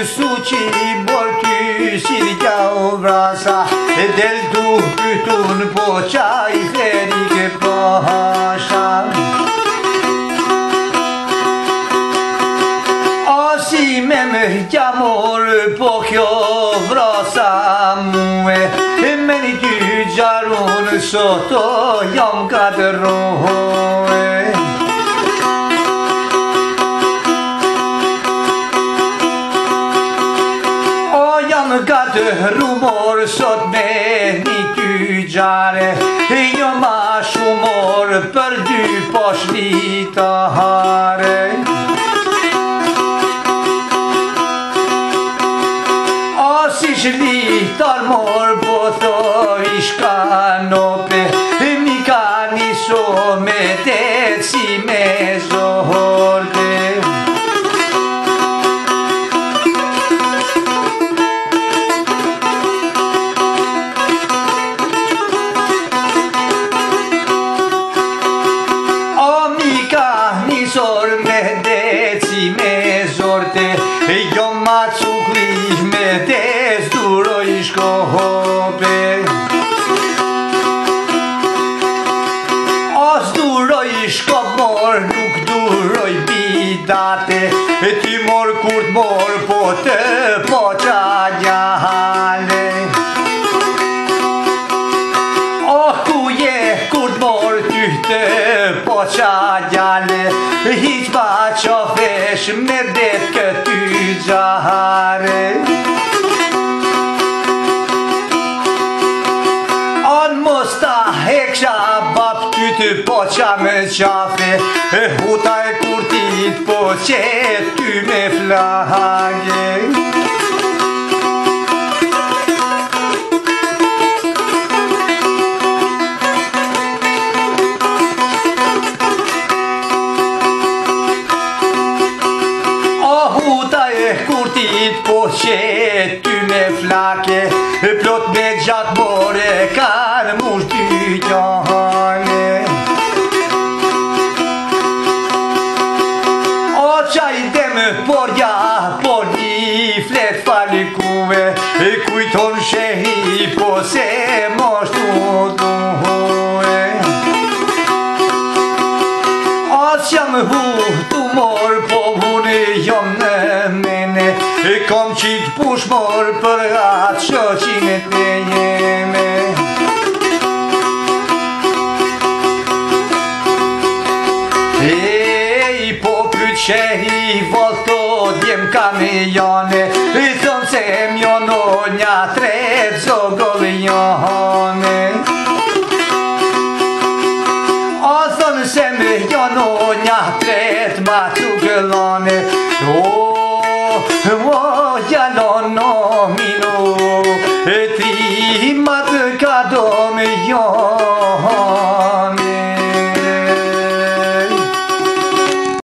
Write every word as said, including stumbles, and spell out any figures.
suci bortu silja o vrasa del tu pytun poqa I ferike pasha Asi me më gjamor po kjo vrasa muhe me një dy gjarun soto jam katërrohe Gatë rumor sot me një dy gjare Jo ma shumor për dy poshlitare O si shlitar mor po thoj shkanope Mi ka niso me te si me zohorde Jo ma cukli me tez duroj shkope Os duroj shkop mor nuk duroj bidate Ti mor kur t'mor po të poqa gjale Oh ku je kur t'mor ty të poqa gjale Hiq pa qofesh me det këty gjare On mos ta heksha bap ty të poqa me qafe Huta e kurtit po qet ty me flage Kurtit po qet ty me flake Plot me gjatë more kanë mush dy gjane O qaj dem porja por një flet falikuve Kujton shehi po se moshtu duhe O qjam hu tu mor po hune jom në mene Kom qit push mor për atë shoqinet me jeme Ej, po pyt shehi volto djem ka me jane Thon se mjono nja tret zogoll jane O thon se me jono nja tret ma cugëllane O Gjalono mino, ti matë ka do me jo